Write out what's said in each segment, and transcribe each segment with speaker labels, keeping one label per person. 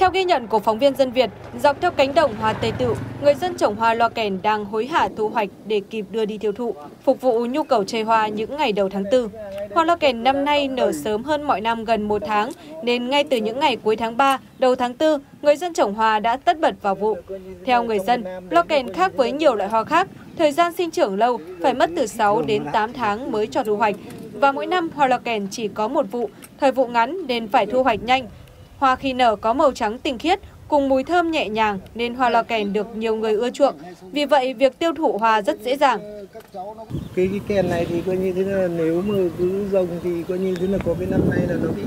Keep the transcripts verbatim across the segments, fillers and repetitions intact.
Speaker 1: Theo ghi nhận của phóng viên Dân Việt, dọc theo cánh đồng hoa Tây Tựu, người dân trồng hoa loa kèn đang hối hả thu hoạch để kịp đưa đi tiêu thụ, phục vụ nhu cầu chơi hoa những ngày đầu tháng tư. Hoa loa kèn năm nay nở sớm hơn mọi năm gần một tháng, nên ngay từ những ngày cuối tháng ba, đầu tháng tư, người dân trồng hoa đã tất bật vào vụ. Theo người dân, loa kèn khác với nhiều loại hoa khác, thời gian sinh trưởng lâu, phải mất từ sáu đến tám tháng mới cho thu hoạch. Và mỗi năm hoa loa kèn chỉ có một vụ, thời vụ ngắn nên phải thu hoạch nhanh. Hoa khi nở có màu trắng tinh khiết, cùng mùi thơm nhẹ nhàng nên hoa loa kèn được nhiều người ưa chuộng. Vì vậy, việc tiêu thụ hoa rất dễ dàng.
Speaker 2: Cái, cái kèn này thì coi như thế là nếu mà cứ rồng thì coi như thế là có cái năm nay là nó bị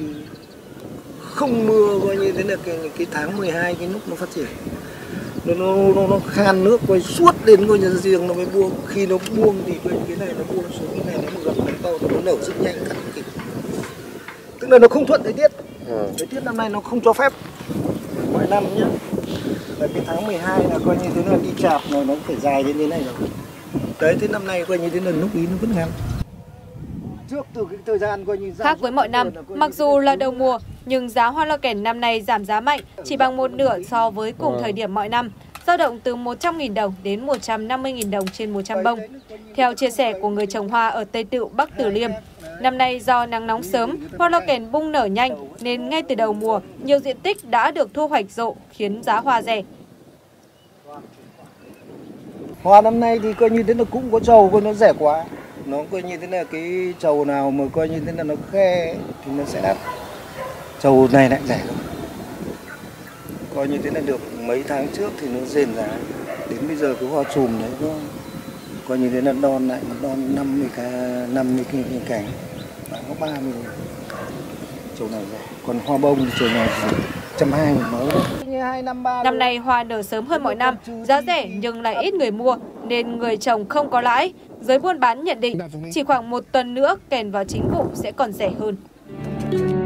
Speaker 2: không mưa, coi như thế là cái, cái tháng mười hai cái lúc nó phát triển. Nó, nó, nó, nó khan nước coi suốt đến coi như riêng nó mới buông. Khi nó buông thì coi cái này nó buông xuống, cái này nó gần to nó nở rất nhanh cắt kịp. Tức là nó không thuận thời tiết. Ừ. Thời tiết năm nay nó không cho phép mọi năm nhé. Là cái tháng mười hai là coi như thế là đi chạp rồi nó phải dài đến thế này rồi. Đấy, thế năm nay coi như thế là lúc ý nó vẫn ngắn. Trước từ cái thời gian coi như
Speaker 1: khác với mọi năm, mặc dù là đầu mùa nhưng giá hoa loa kèn năm nay giảm giá mạnh, chỉ bằng một nửa so với cùng ừ. thời điểm mọi năm, dao động từ một trăm nghìn đồng đến một trăm năm mươi nghìn đồng trên một trăm bông. Theo chia sẻ của người trồng hoa ở Tây Tựu, Bắc Từ Liêm, năm nay do nắng nóng sớm, hoa loa kèn bung nở nhanh nên ngay từ đầu mùa, nhiều diện tích đã được thu hoạch rộ khiến giá hoa rẻ.
Speaker 2: Hoa năm nay thì coi như thế là cũng có trầu, coi nó rẻ quá. Nó coi như thế là cái trầu nào mà coi như thế là nó khe thì nó sẽ đắt. Trầu này lại rẻ rồi. Coi như thế là được mấy tháng trước thì nó rền giá. Đến bây giờ cái hoa chùm đấy có coi như thế là đòn lại, nó đòn năm mươi cái năm mươi cái cành, bán có ba mươi. Trầu này rẻ. Còn hoa bông thì trầu này một trăm hai mươi một mẫu.
Speaker 1: Năm nay hoa nở sớm hơn mọi năm, giá rẻ nhưng lại ít người mua nên người trồng không có lãi. Giới buôn bán nhận định chỉ khoảng một tuần nữa kèn vào chính vụ sẽ còn rẻ hơn.